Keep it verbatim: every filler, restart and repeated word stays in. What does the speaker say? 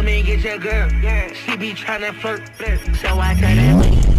told me get your girl. She be tryna flirt, so I tell that.